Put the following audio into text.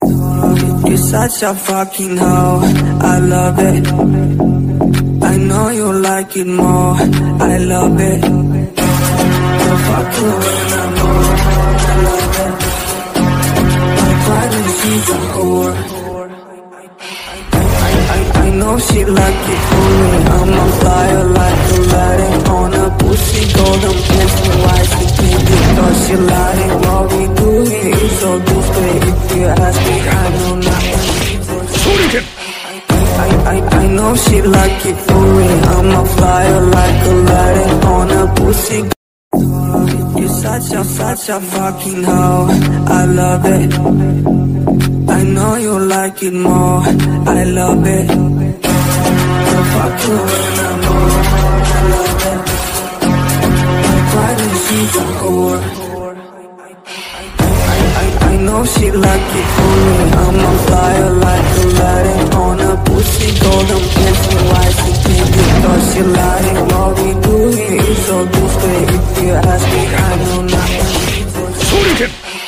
You're such a fucking hoe, I love it. I know you like it more, I love it. You're fucking when I'm more, I love it. My partner, she's a whore. I know she like it for me. I'm a flyer like Aladdin on a pussy golden pussy. Why she think it? Cause she lying. What we do here is so discreet. If you ask me, I know nothing. I know she like it for me. I'm a flyer like Aladdin on a pussy. You're such a fucking hoe, I love it. I know you like it more, I love it. You're fucking when I'm more, I love it. My partner, she's a whore. I know she like it for me. I'm a flyer like Aladdin on a pussy golden pussy. Why she think it? Cause she lying. What we do here is so discreet. If you ask me, I know nothing.